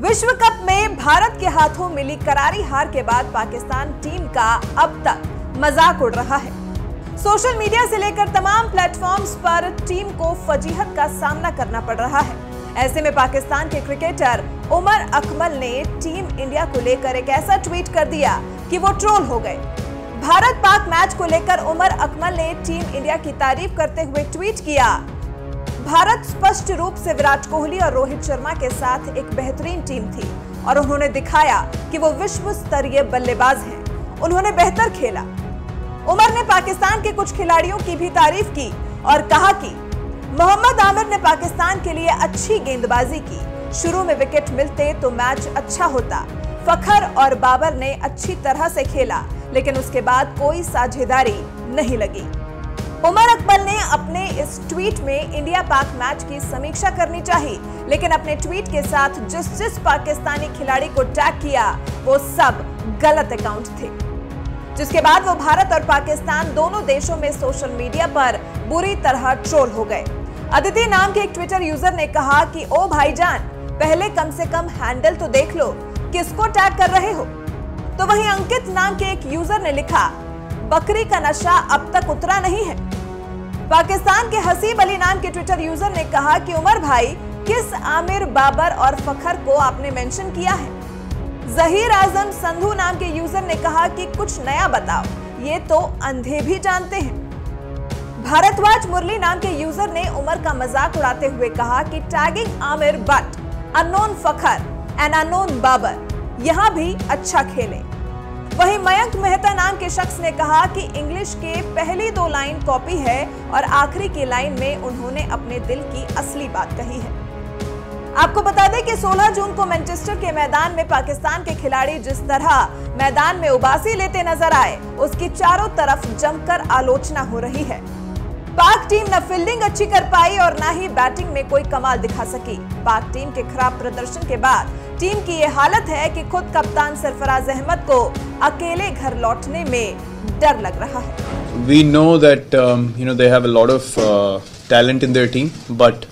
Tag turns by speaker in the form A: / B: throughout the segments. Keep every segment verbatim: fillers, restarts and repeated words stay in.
A: विश्व कप में भारत के हाथों मिली करारी हार के बाद पाकिस्तान टीम का अब तक मजाक उड़ रहा है। सोशल मीडिया से लेकर तमाम प्लेटफॉर्म्स पर टीम को फजीहत का सामना करना पड़ रहा है। ऐसे में पाकिस्तान के क्रिकेटर उमर अकमल ने टीम इंडिया को लेकर एक ऐसा ट्वीट कर दिया कि वो ट्रोल हो गए। भारत पाक मैच को लेकर उमर अकमल ने टीम इंडिया की तारीफ करते हुए ट्वीट किया, भारत स्पष्ट रूप से विराट कोहली और रोहित शर्मा के साथ एक बेहतरीन टीम थी और उन्होंने दिखाया कि वो विश्व स्तरीय बल्लेबाज हैं। उन्होंने बेहतर खेला। उमर ने पाकिस्तान के कुछ खिलाड़ियों की भी तारीफ की और कहा कि मोहम्मद आमिर ने पाकिस्तान के लिए अच्छी गेंदबाजी की। शुरू में विकेट मिलते तो मैच अच्छा होता। फखर और बाबर ने अच्छी तरह से खेला, लेकिन उसके बाद कोई साझेदारी नहीं लगी। उमर अकमल ने अपने इस ट्वीट में इंडिया पाक मैच की समीक्षा करनी चाहिए, लेकिन अपने ट्वीट के साथ जिस जिस पाकिस्तानी खिलाड़ी को टैग किया वो सब गलत अकाउंट थे, जिसके बाद वो भारत और पाकिस्तान दोनों देशों में सोशल मीडिया पर बुरी तरह ट्रोल हो गए। अदिति नाम के एक ट्विटर यूजर ने कहा कि ओ भाईजान, पहले कम से कम हैंडल तो देख लो, किसको टैग कर रहे हो। तो वहीं अंकित नाम के एक यूजर ने लिखा, बकरी का नशा अब तक उतरा नहीं है। पाकिस्तान के हसीब अली नाम के ट्विटर यूजर ने कहा कि उमर भाई, किस आमिर, बाबर और फखर को आपने मेंशन किया है। जहीर आजम संधू नाम के यूजर ने कहा कि कुछ नया बताओ, ये तो अंधे भी जानते हैं। भारतवाज मुरली नाम के यूजर ने उमर का मजाक उड़ाते हुए कहा कि tagging Amir but unknown Fakhar and unknown Babar, यहां भी अच्छा खेले। वहीं मयंक मेहता नाम के शख्स ने कहा कि इंग्लिश के पहली दो लाइन कॉपी है और आखिरी की लाइन में उन्होंने अपने दिल की असली बात कही है। आपको बता दें कि सोलह जून को मैनचेस्टर के मैदान में पाकिस्तान के खिलाड़ी जिस तरह मैदान में उबासी लेते नजर आए, उसकी चारों तरफ जमकर आलोचना हो रही है। पाक टीम न फील्डिंग अच्छी कर पाई और न ही बैटिंग में कोई कमाल दिखा सकी। पाक टीम के खराब प्रदर्शन के बाद टीम की ये हालत है कि खुद कप्तान सरफराज अहमद को अकेले घर लौटने में डर लग रहा है।
B: We know that um, you know they have a lot of uh, talent in their team, but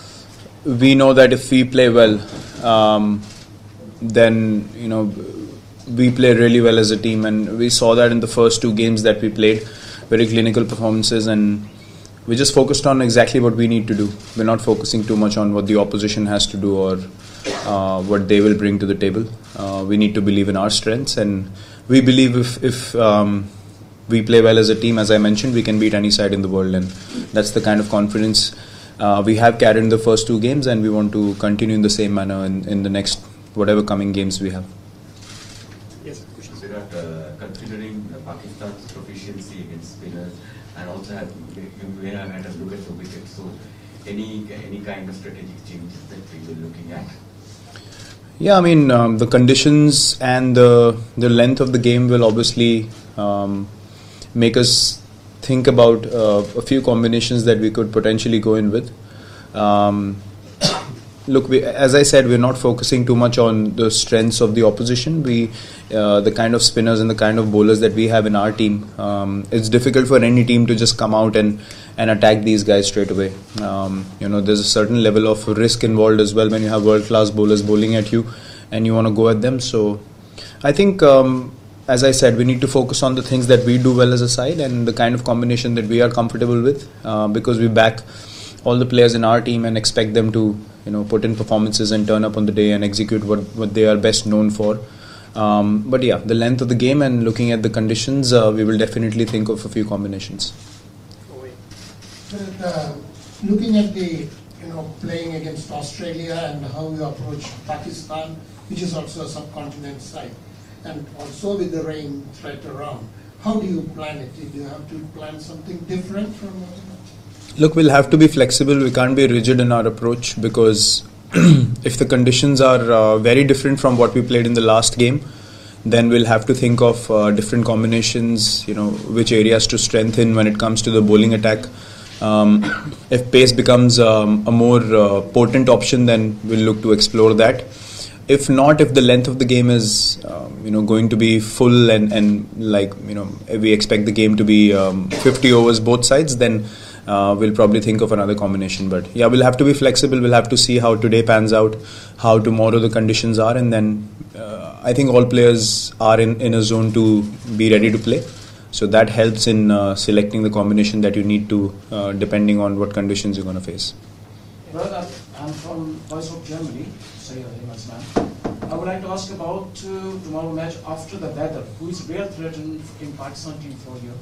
B: we know that if we play well, um, then you know we play really well as a team, and we saw that in the first two games that we played, very clinical performances, and we just focused on exactly what we need to do. We're not focusing too much on what the opposition has to do or uh, what they will bring to the table. Uh, we need to believe in our strengths, and we believe if if um, we play well as a team, as I mentioned, we can beat any side in the world, and that's the kind of confidence uh, we have carried in the first two games, and we want to continue in the same manner in, in the next whatever coming games we have.
C: Yes, Virat, uh, considering uh, Pakistan's proficiency against spinners, and also have, you may have had a look at the wicket, so any any kind of strategic changes that we were looking at?
B: Yeah, I mean um, the conditions and the the length of the game will obviously um, make us think about uh, a few combinations that we could potentially go in with. Um, look, we, as I said, we're not focusing too much on the strengths of the opposition. We, uh, the kind of spinners and the kind of bowlers that we have in our team, um, it's difficult for any team to just come out and, and attack these guys straight away. Um, you know, there's a certain level of risk involved as well when you have world-class bowlers bowling at you and you want to go at them. So I think, um, as I said, we need to focus on the things that we do well as a side and the kind of combination that we are comfortable with, uh, because we back all the players in our team and expect them to, you know, put in performances and turn up on the day and execute what, what they are best known for. Um, but yeah, the length of the game and looking at the conditions, uh, we will definitely think of a few combinations.
D: But, uh, looking at the, you know, playing against Australia and how you approach Pakistan, which is also a subcontinent side, and also with the rain threat around, how do you plan it? Do you have to plan something different from what?
B: Look, we'll have to be flexible. We can't be rigid in our approach, because if the conditions are uh, very different from what we played in the last game, then we'll have to think of uh, different combinations, you know, which areas to strengthen when it comes to the bowling attack. Um, if pace becomes um, a more uh, potent option, then we'll look to explore that. If not, if the length of the game is, um, you know, going to be full and, and like, you know, we expect the game to be um, fifty overs both sides, then uh, we'll probably think of another combination. But yeah, we'll have to be flexible. We'll have to see how today pans out, how tomorrow the conditions are, and then uh, I think all players are in, in a zone to be ready to play. So that helps in uh, selecting the combination that you need to, uh, depending on what conditions you're going to face.
E: Well, I'm from Voice of Germany, say your name as man. I would like to ask about uh, tomorrow match after the weather. Who is real threat in, in Pakistan team for you?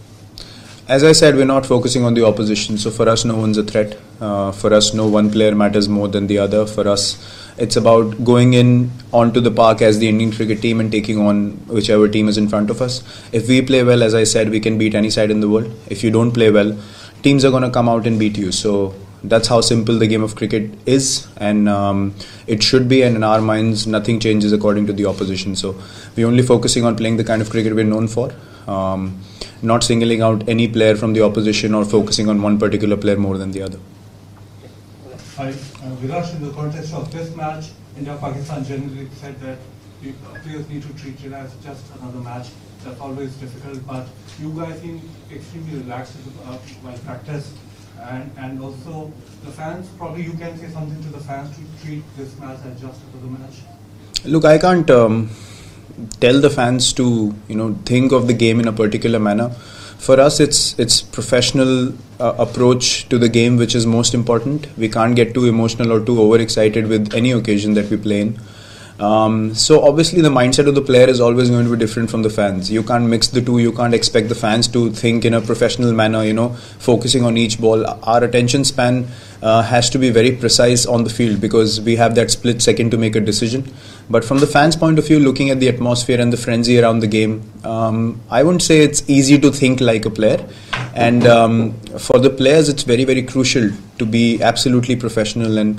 B: As I said, we're not focusing on the opposition. So for us, no one's a threat. Uh, for us, no one player matters more than the other. For us, it's about going in onto the park as the Indian cricket team and taking on whichever team is in front of us. If we play well, as I said, we can beat any side in the world. If you don't play well, teams are going to come out and beat you. So that's how simple the game of cricket is, and um, it should be, and in our minds nothing changes according to the opposition. So we're only focusing on playing the kind of cricket we're known for, um, not singling out any player from the opposition or focusing on one particular player more than the other.
F: Hi, uh, Virat, in the context of this match, India-Pakistan generally said that players need to treat it as just another match. That's always difficult, but you guys seem extremely relaxed uh, while practice. And, and also the fans, probably you can say something to the fans to treat this match as just another match.
B: Look, I can't um, tell the fans to, you know, think of the game in a particular manner. For us, it's it's professional uh, approach to the game which is most important. We can't get too emotional or too overexcited with any occasion that we play in. Um, so obviously the mindset of the player is always going to be different from the fans. You can't mix the two. You can't expect the fans to think in a professional manner, you know, focusing on each ball. Our attention span uh, has to be very precise on the field because we have that split second to make a decision. But from the fans' point of view, looking at the atmosphere and the frenzy around the game, um, I wouldn't say it's easy to think like a player. And um, for the players, it's very, very crucial to be absolutely professional and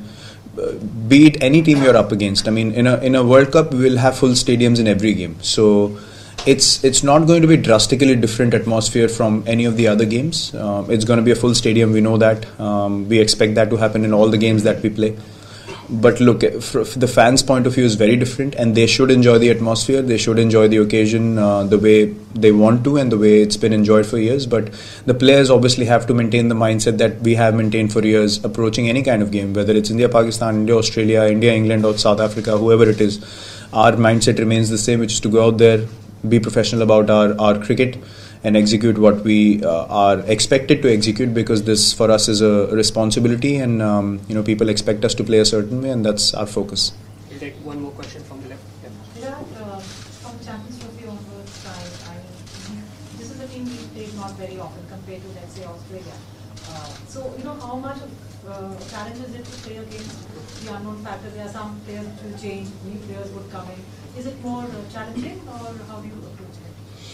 B: be it any team you're up against. I mean, in a in a World Cup, we will have full stadiums in every game. So it's it's not going to be drastically different atmosphere from any of the other games. Um, it's going to be a full stadium. We know that. Um, we expect that to happen in all the games that we play. But look, from the fans' point of view is very different, and they should enjoy the atmosphere. They should enjoy the occasion uh, the way they want to and the way it's been enjoyed for years. But the players obviously have to maintain the mindset that we have maintained for years, approaching any kind of game, whether it's India, Pakistan, India, Australia, India, England, or South Africa, whoever it is. Our mindset remains the same, which is to go out there, be professional about our, our cricket, and execute what we uh, are expected to execute, because this for us is a responsibility, and um, you know, people expect us to play a certain way, and that's our focus.
G: We'll take one more question from the left. Yeah.
H: Virat, uh, from Champions Trophy onwards side, I mean, this is a team we play not very often compared to, let's say, Australia. Uh, so, you know, how much of uh, challenge is it to play against the unknown factor? There are some players which will change, new players would come in. Is it more uh, challenging, or how do you approach it?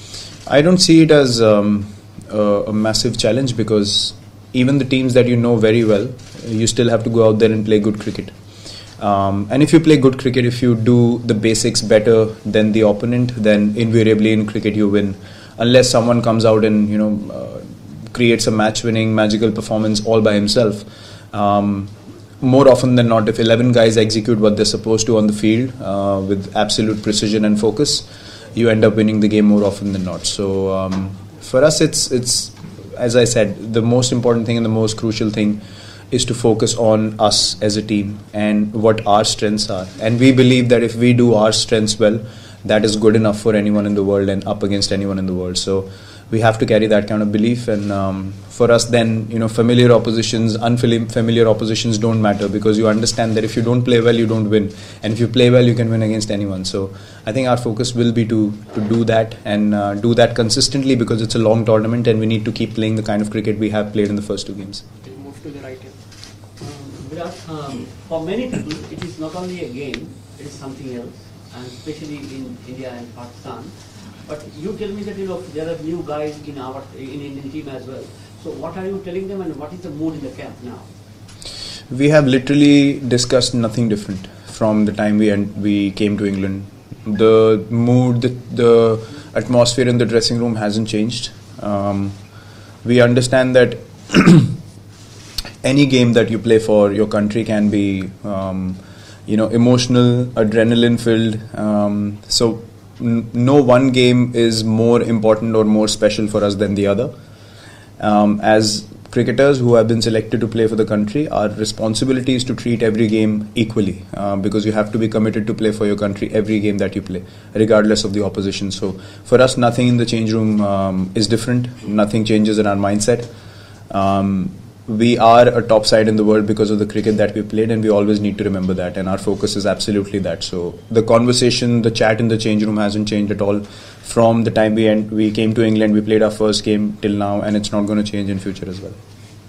B: I don't see it as um, a, a massive challenge, because even the teams that you know very well, you still have to go out there and play good cricket. Um, and if you play good cricket, if you do the basics better than the opponent, then invariably in cricket you win. Unless someone comes out and, you know, uh, creates a match-winning magical performance all by himself. Um, more often than not, if eleven guys execute what they're supposed to on the field uh, with absolute precision and focus, you end up winning the game more often than not. So um, for us, it's it's as I said, the most important thing and the most crucial thing is to focus on us as a team and what our strengths are. And we believe that if we do our strengths well, that is good enough for anyone in the world and up against anyone in the world. So we have to carry that kind of belief. And um, for us then, you know, familiar oppositions, unfamiliar oppositions don't matter, because you understand that if you don't play well, you don't win. And if you play well, you can win against anyone. So I think our focus will be to, to do that and uh, do that consistently, because it's a long tournament and we need to keep playing the kind of cricket we have played in the first two games.
G: We'll move to the right here. Um, Virat, um, for many people, it is not only a game, it is something else, and especially in India and Pakistan. But you tell me that, you know, there are new guys in our in Indian team as well. So what are you telling them, and what is the mood in the camp now?
B: We have literally discussed nothing different from the time we and we came to England. The mood, the, the atmosphere in the dressing room hasn't changed. Um, we understand that any game that you play for your country can be, um, you know, emotional, adrenaline-filled. Um, so n no one game is more important or more special for us than the other. Um, as cricketers who have been selected to play for the country, our responsibility is to treat every game equally, uh, because you have to be committed to play for your country every game that you play, regardless of the opposition. So for us, nothing in the change room um, is different. Nothing changes in our mindset. Um, we are a top side in the world because of the cricket that we played, and we always need to remember that, and our focus is absolutely that. So the conversation, the chat in the change room hasn't changed at all from the time we end, we came to England, we played our first game till now, and it's not going to change in future as well.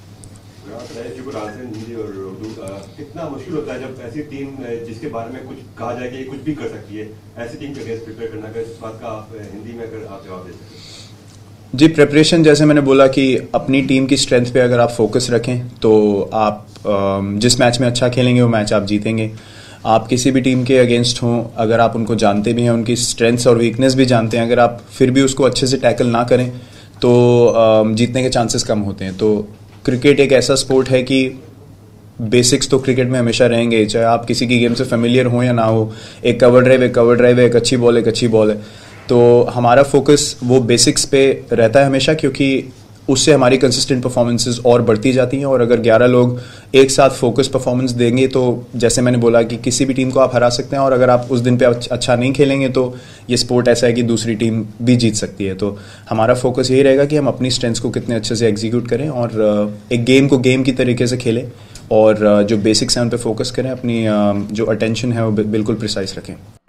I: कितना मुश्किल होता है जब ऐसी team जिसके बारे में कुछ कहा जाए कि ये कुछ भी कर सकती है, ऐसी टीम के अगेंस्ट प्रिपेयर करना, अगर इस बात का आप हिंदी में अगर आप जवाब दे सकें।
B: जी, प्रिपरेशन जैसे मैंने बोला कि अपनी टीम की स्ट्रेंथ पे अगर आप फोकस रखें तो आप जिस मैच में अच्छा खेलेंगे वो मैच आप जीतेंगे। आप किसी भी टीम के अगेंस्ट हों, अगर आप उनको जानते भी हैं, उनकी स्ट्रेंथ्स और वीकनेस भी जानते हैं, अगर आप फिर भी उसको अच्छे से टैकल ना करें तो जीतने के चांसेस कम होते हैं। तो क्रिकेट एक ऐसा स्पोर्ट है कि बेसिक्स तो क्रिकेट में हमेशा रहेंगे, चाहे आप किसी की गेम से फेमिलियर हो या ना हो। एक कवर ड्राइव एक कवर ड्राइव है, एक अच्छी बॉल एक अच्छी बॉल है। तो हमारा फोकस वो बेसिक्स पे रहता है हमेशा, क्योंकि उससे हमारी कंसिस्टेंट परफॉर्मेंसेस और बढ़ती जाती हैं। और अगर ग्यारह लोग एक साथ फोकस परफॉर्मेंस देंगे तो जैसे मैंने बोला कि किसी भी टीम को आप हरा सकते हैं, और अगर आप उस दिन पे अच्छा नहीं खेलेंगे तो ये स्पोर्ट ऐसा है कि दूसरी टीम भी जीत सकती है। तो हमारा फोकस यही रहेगा कि हम अपनी स्ट्रेंथ्स को कितने अच्छे से एग्जीक्यूट करें और एक गेम को गेम की तरीके से खेलें, और जो बेसिक्स हैं उन पे फोकस करें, अपनी जो अटेंशन है वो बिल्कुल प्रिसाइज रखें।